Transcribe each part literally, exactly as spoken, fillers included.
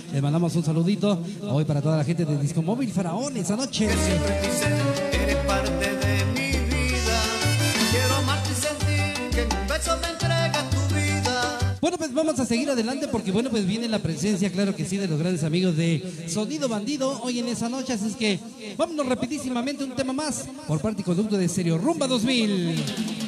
Les mandamos un saludito hoy para toda la gente de Disco Móvil Faraón esa noche. Que siempre quise, eres parte de mi vida. Quiero amarte y sentir que en un beso me entregas tu vida. Bueno, pues vamos a seguir adelante porque, bueno, pues viene la presencia, claro que sí, de los grandes amigos de Sonido Bandido hoy en esa noche. Así es que vámonos rapidísimamente un tema más por parte y conducto de Stereo Rumba dos mil.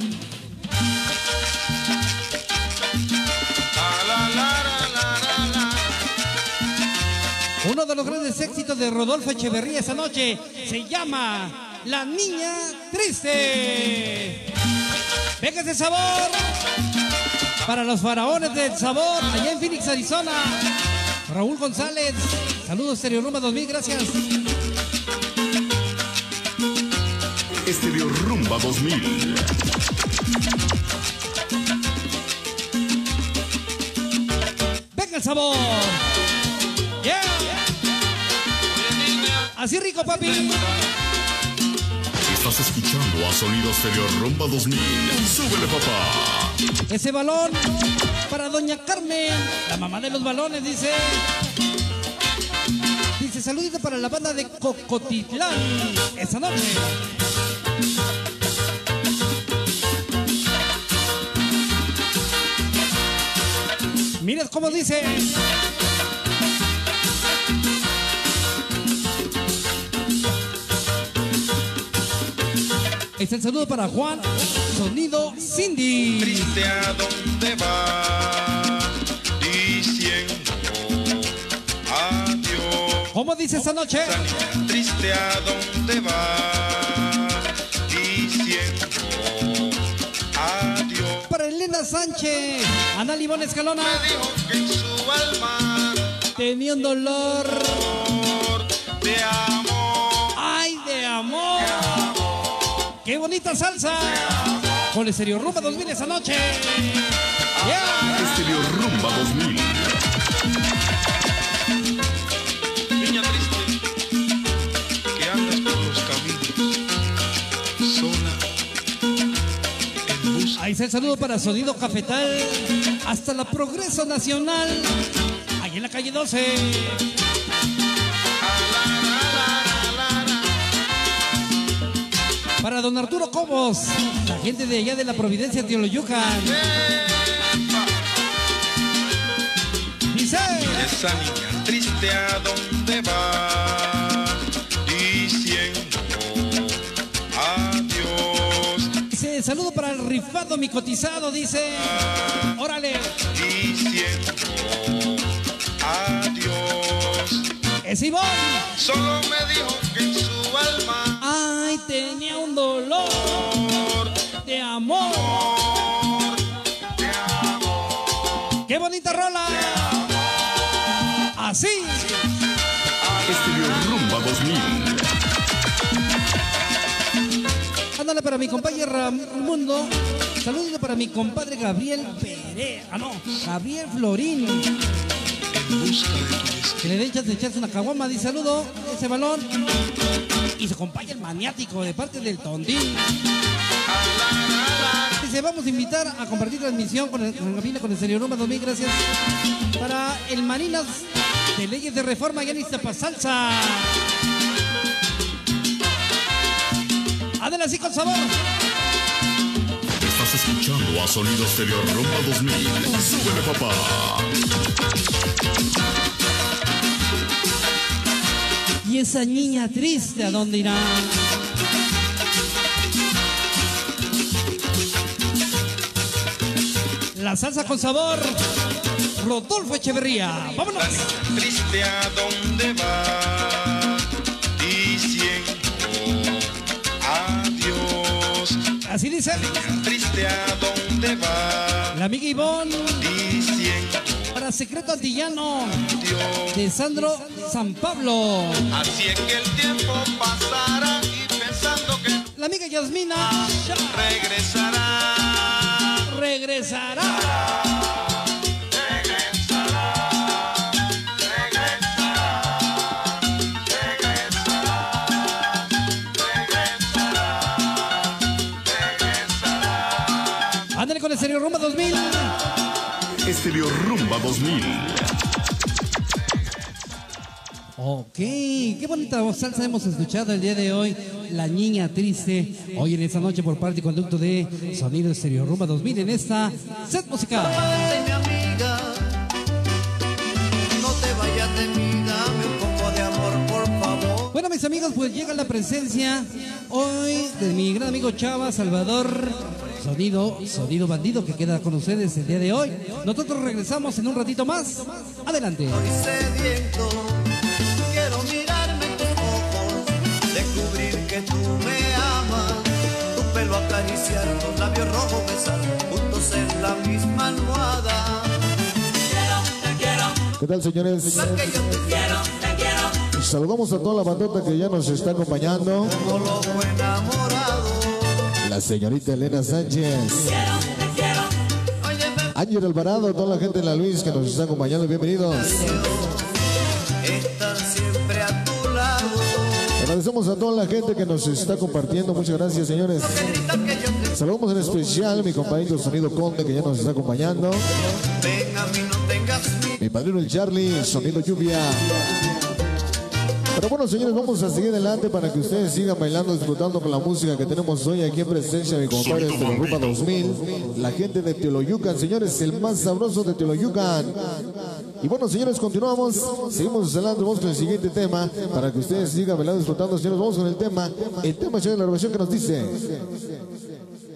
Uno de los grandes éxitos de Rodolfo Echeverría esa noche se llama La Niña Triste. Venga ese sabor para los faraones del sabor allá en Phoenix, Arizona. Raúl González, saludos Stereo Rumba dos mil, gracias. Stereo Rumba dos mil. Venga el sabor. Yeah. Así rico, papi. Estás escuchando a Sonido Stereo Rumba dos mil. Súbele, papá. Ese balón para doña Carmen, la mamá de los balones, dice. Dice, saludito para la banda de Cocotitlán esa noche. Mira cómo dice. Es el saludo para Juan, Sonido Cindy. Triste a dónde va, diciendo adiós. ¿Cómo dice esta noche? Triste a dónde va, diciendo adiós. Para Elena Sánchez, Ana Limón Escalona. Me dijo que en su alma tenía un dolor de amor. ¡Ay, de amor! ¡Qué bonita salsa! Con Stereo Rumba dos mil esa noche. Yeah. Stereo Rumba dos mil. Niña triste, que andas por los caminos, sola, en busca. Ahí está el saludo para Sonido Cafetal hasta la Progreso Nacional, ahí en la calle doce. Para don Arturo Cobos, la gente de allá de la Providencia, Teoloyucan. Dice: Esa niña triste a dónde va, diciendo adiós. Dice, saludo para el rifado, mi cotizado, dice. Órale. Diciendo adiós. Es Ivonne. Solo me dijo que en su alma ay, tenía un dolor de amor. de amor. ¡Qué bonita rola! Así. Stereo Rumba dos mil. Ándale para mi compañero Raimundo. Saludos para mi compadre Gabriel Pérez. Ah, no, Gabriel Florín. En busca de tu destino. Que le den chance de echarse una caguama. Dice saludo, ese balón. Y su compañero el maniático de parte del Tondín. Dice, vamos a invitar a compartir transmisión con el, con la cabina con el Stereo Rumba dos mil. Gracias. Para el Marinas de Leyes de Reforma, ya en Iztapasalsa. Adela, así con sabor. Estás escuchando a Sonido Stereo Rumba dos mil. Súbele, papá. Y esa niña triste, ¿a dónde irá? La salsa con sabor, Rodolfo Echeverría. ¡Vámonos! Triste a dónde va, diciendo adiós. Así dice Triste a dónde va, la amiga Ivonne. diciendo Para Secreto Antillano adiós. de Sandro San Pablo. Así es que el tiempo pasará y pensando que La amiga Yasmina ya regresará. regresará. Ándale con el Stereo Rumba dos mil. Stereo Rumba dos mil. Ok, qué bonita salsa hemos escuchado el día de hoy, La Niña Triste, hoy en esta noche por parte y conducto de Sonido Estéreo Rumba dos mil en esta set musical. Aparte, mi amiga, no te vayas de mí, dame un poco de amor, por favor. Bueno, mis amigos, pues llega la presencia hoy de mi gran amigo Chava Salvador, Sonido, Sonido Bandido, que queda con ustedes el día de hoy. Nosotros regresamos en un ratito más. Adelante. Estoy sediento, quiero mirarme en tus ojos, descubrir que tú me amas, tu pelo acariciar, los labios rojos besar, juntos en la misma almohada. ¿Qué tal, señores? Porque yo te quiero, te quiero, Saludamos a toda la bandota que ya nos está acompañando. como loco enamorado. La señorita Elena Sánchez, Oye, me Ángel Alvarado, toda la gente de La Luis que nos está acompañando. Bienvenidos. estar siempre a tu lado. Agradecemos a toda la gente que nos está compartiendo. Muchas gracias, señores. Grita que yo te Saludamos en especial a mi compañero Sonido Conde, que ya nos está acompañando. ven a mí, no tengas miedo. Mi padrino el Charlie, Sonido Lluvia. Pero bueno, señores, vamos a seguir adelante para que ustedes sigan bailando, disfrutando con la música que tenemos hoy aquí en presencia de mi compadre de la Rumba dos mil, la gente de Teoloyucan, señores, el más sabroso de Teoloyucan. Y bueno, señores, continuamos, seguimos adelante, vamos con el siguiente tema para que ustedes sigan bailando, disfrutando, señores. Vamos con el tema, el tema, señores, la grabación que nos dice.